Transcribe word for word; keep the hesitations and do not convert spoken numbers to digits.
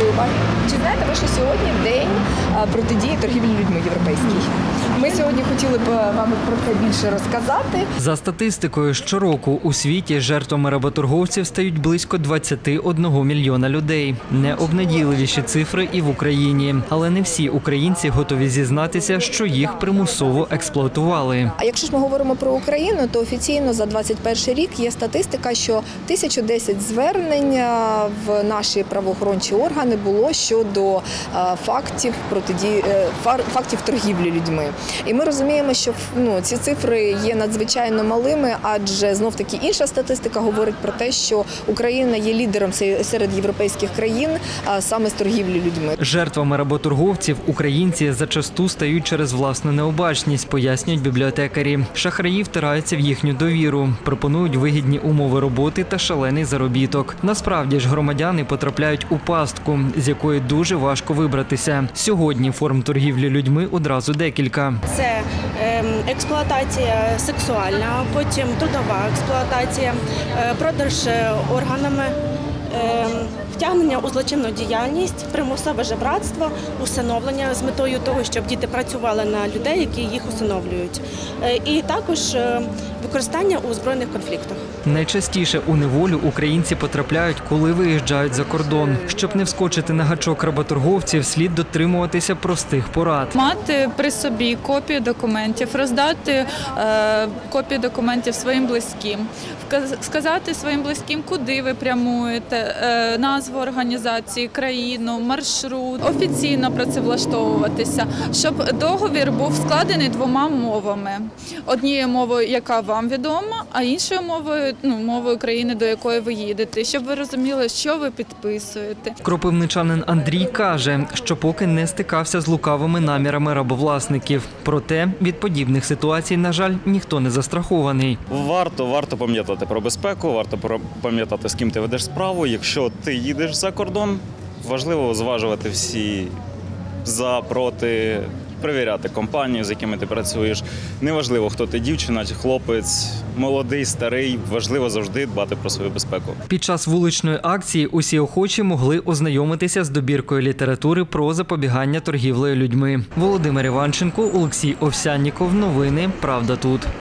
вашої уваги. Чи знаєте ви, що сьогодні день протидії торгівлі людьми європейський? Ми сьогодні хотіли б вам про це більше розказати. За статистикою, щороку у світі жертвами работорговців стають близько двадцяти одного мільйона людей. Необнадійливіші цифри і в Україні. Але не всі українці готові зізнатися, що їх примусово експлуатували. А якщо ж ми говоримо про Україну, то офіційно за двадцять перший рік є статистика, що тисяча десять звернень в наші правоохоронні органи було щодо фактів протидії фактів торгівлі людьми. І ми розуміємо, що ну, ці цифри є надзвичайно малими, адже знов-таки інша статистика говорить про те, що Україна є лідером серед європейських країн саме з торгівлі людьми. Жертвами работорговців українці зачасту стають через власну необачність, пояснюють бібліотекарі. Шахраї втираються в їхню довіру, пропонують вигідні умови роботи та шалений заробіток. Насправді ж громадяни потрапляють у пастку, з якої дуже важко вибратися. Сьогодні форм торгівлі людьми одразу декілька. Це експлуатація сексуальна, потім трудова експлуатація, продаж органами, втягнення у злочинну діяльність, примусове жебратство, усиновлення з метою того, щоб діти працювали на людей, які їх усиновлюють. І також використання у збройних конфліктах. Найчастіше у неволю українці потрапляють, коли виїжджають за кордон. Щоб не вскочити на гачок работорговців, слід дотримуватися простих порад. Мати при собі копії документів, роздати е, копії документів своїм близьким, сказати своїм близьким, куди ви прямуєте, е, назву організації, країну, маршрут, офіційно працевлаштовуватися, щоб договір був складений двома мовами. Однією мовою, яка вам відома, а іншою мовою, ну, мовою країни, до якої ви їдете, щоб ви розуміли, що ви підписуєте. Кропивничанин Андрій каже, що поки не стикався з лукавими намірами рабовласників. Проте від подібних ситуацій, на жаль, ніхто не застрахований. Варто, варто пам'ятати про безпеку, варто пам'ятати, з ким ти ведеш справу. Якщо ти їдеш за кордон, важливо зважувати всі за, проти, перевіряти компанію, з якими ти працюєш. Неважливо, хто ти, дівчина чи хлопець, молодий, старий, важливо завжди дбати про свою безпеку. Під час вуличної акції усі охочі могли ознайомитися з добіркою літератури про запобігання торгівлею людьми. Володимир Іванченко, Олексій Овсянніков. Новини «Правда тут».